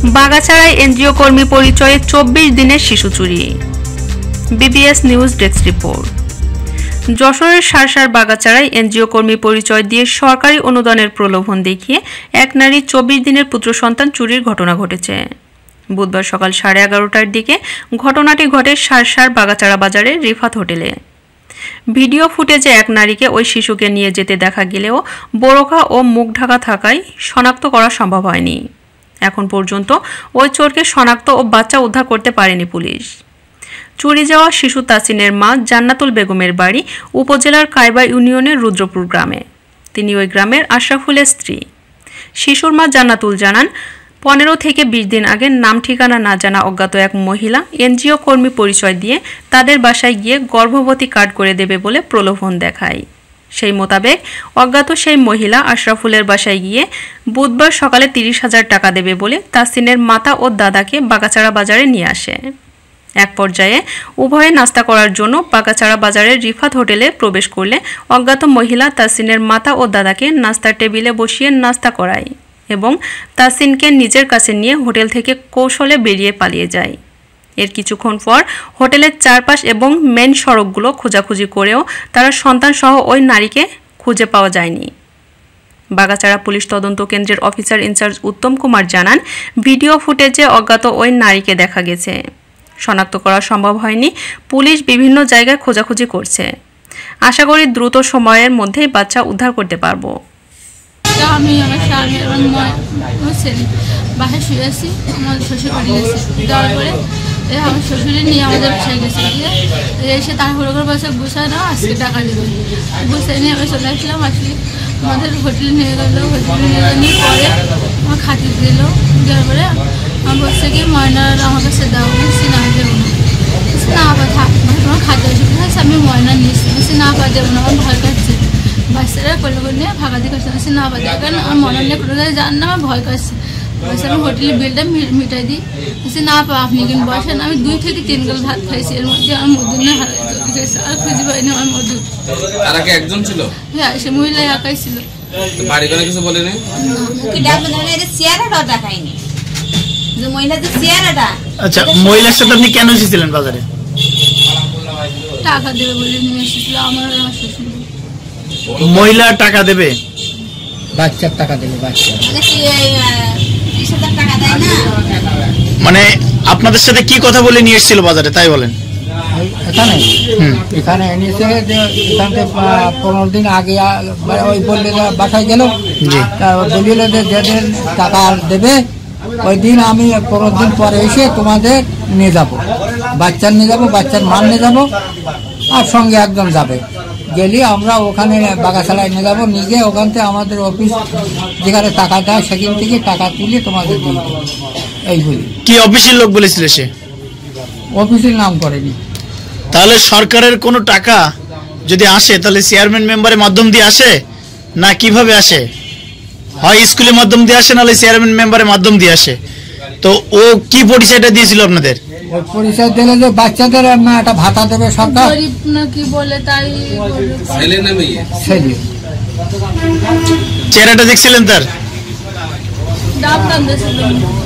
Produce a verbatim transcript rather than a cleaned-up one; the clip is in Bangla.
বাগাছাড়ায় এনজিও কর্মী পরিচয়ে চব্বিশ দিনের শিশু চুরি। BBS news desk report. যশোরের সারসার বাগাছাড়ায় এনজিও কর্মী পরিচয় দিয়ে সরকারি অনুদানের প্রলোভন দেখিয়ে এক নারী চব্বিশ দিনের পুত্র সন্তান চুরির ঘটনা ঘটেছে। বুধবার সকাল সাড়ে এগারোটার দিকে ঘটনাটি ঘটে সারসার বাগাছাড়া বাজারের রিফাত হোটেলে। ভিডিও ফুটেজে এক নারীকে ওই শিশুকে নিয়ে যেতে দেখা গেলেও বোরকা ও মুখ ঢাকা থাকায় শনাক্ত করা সম্ভব হয়নি। এখন পর্যন্ত ওই চোরকে শনাক্ত ও বাচ্চা উদ্ধার করতে পারেনি পুলিশ। চুরি যাওয়া শিশু তাসিনের মা জান্নাতুল বেগমের বাড়ি উপজেলার কাইবা ইউনিয়নের রুদ্রপুর গ্রামে। তিনি ওই গ্রামের আশরাফুলের স্ত্রী। শিশুর মা জান্নাতুল জানান, পনেরো থেকে বিশ দিন আগে নাম ঠিকানা না জানা অজ্ঞাত এক মহিলা এনজিও কর্মী পরিচয় দিয়ে তাদের বাসায় গিয়ে গর্ভবতী কার্ড করে দেবে বলে প্রলোভন দেখায়। সেই মোতাবেক অজ্ঞাত সেই মহিলা আশরাফুলের বাসায় গিয়ে বুধবার সকালে তিরিশ হাজার টাকা দেবে বলে তাসিনের মাতা ও দাদাকে বাগাছাড়া বাজারে নিয়ে আসে। এক পর্যায়ে উভয়ে নাস্তা করার জন্য বাগাছাড়া বাজারের রিফাত হোটেলে প্রবেশ করলে অজ্ঞাত মহিলা তাসিনের মাতা ও দাদাকে নাস্তার টেবিলে বসিয়ে নাস্তা করায় এবং তাসিনকে নিজের কাছে নিয়ে হোটেল থেকে কৌশলে বেরিয়ে পালিয়ে যায়। এর কিছুক্ষণ পর হোটেলের চারপাশ এবং মেন সড়কগুলো খোঁজাখুঁজি করেও তারা সন্তানসহ ওই নারীকে খুঁজে পাওয়া যায়নি। বাগাছাড়া পুলিশ তদন্ত কেন্দ্রের অফিসার ইনচার্জ উত্তম কুমার জানান, ভিডিও ফুটেজে অজ্ঞাত ওই নারীকে দেখা গেছে। শনাক্ত করা সম্ভব হয়নি। পুলিশ বিভিন্ন জায়গায় খোঁজাখুঁজি করছে। আশা করি দ্রুত সময়ের মধ্যেই বাচ্চা উদ্ধার করতে পারবো। আমি আমার স্বামী এবং ছেলে বাসায় শুয়ে আছি, আমার শ্বশুর বাড়ি গেছে। যাওয়ার পরে আমার শ্বশুরে নিয়ে আমাদের বাসায় গেছে, গিয়ে এসে তাড়াহুড়ো করে বসে গুছায় না আজকে টাকা দেবে। গুছাই নিয়ে আমি চলে আসলাম। আসলে আমাদের হোটেলে নিয়ে গেল। হোটেলে নিয়ে নিয়ে পরে আমার খাতির দিল। দেওয়ার পরে আমার বলছে কি ময়নার আমার কাছে দাও। বলছি না দেবো না। না আবার থাক, মানে তোমার খাদ্য অসুবিধা হয়েছে, আমি ময়না নিয়েছি। বলছি না আবার দেবো না, আমার ভয় কাটছে। বাচ্চারা করলে করলে ভাগাতি করছে। বলছি না আবার দেওয়া, কারণ আমার মনে নিয়ে কোনো জায়গায় যান না, আমার ভয় কাটছে। বলছি আমি হোটেলের বিলটা মিটাই দিই। বলছি না আপা আপনি কিন্তু বসেন। আমি দুই থেকে তিন গাল ভাত খাইছি, এর মধ্যে আমার মধু না হারাইছে আর খুঁজে পাইনি আমার মধু। তারা কি একজন ছিল? হ্যাঁ, সে মহিলা একাই ছিল। বাড়ি করে কিছু বলেনি? আচ্ছা, মহিলার সাথে আপনি কেন এসেছিলেন বাজারে? টাকা দেবে বলে নিয়ে এসেছিল আমার আমার শ্বশুর। মহিলা টাকা দেবে? বাচ্চার টাকা দেবে। বাচ্চা মানে আপনাদের সাথে কি কথা বলে নিয়ে এসেছিল বাজারে তাই বলেন? এখানে এখানে এনেছে যে এখান থেকে পনেরো দিন আগে ওই বললে বাসায় গেল, বলিল যে যেদিন টাকা দেবে ওই দিন আমি পনেরো দিন পরে এসে তোমাদের নিয়ে যাব, বাচ্চার নিয়ে যাব, বাচ্চার মান নিয়ে যাব, আর সঙ্গে একজন যাবে। গেলে আমরা ওখানে বাগাছাড়ায় নিয়ে যাবো, নিয়ে গিয়ে ওখান থেকে আমাদের অফিস যেখানে টাকা দেয় সেখান থেকে টাকা তুলে তোমাদের দিয়ে দেবো। এই বলি। কি অফিসের লোক বলেছিল সে? অফিসের নাম করেনি। তাহলে সরকারের কোনো টাকা যদি আসে তাহলে চেয়ারম্যান মেম্বারের মাধ্যম দিয়ে আসে না কিভাবে আসে? হয় স্কুলের মাধ্যম দিয়ে আসে নাহলে চেয়ারম্যান মেম্বারের মাধ্যম দিয়ে আসে। তো ও কি পরিচয়টা দিয়েছিল আপনাদের? ওই পরিচয় দিলে যে বাচ্চাদের একটা ভাতা দেবে সরকার। কি বলে তাই ছেলে না মেয়ে? ছেলে। চেহারাটা দেখছিলেন তার? ডাব টান দিয়েছিল।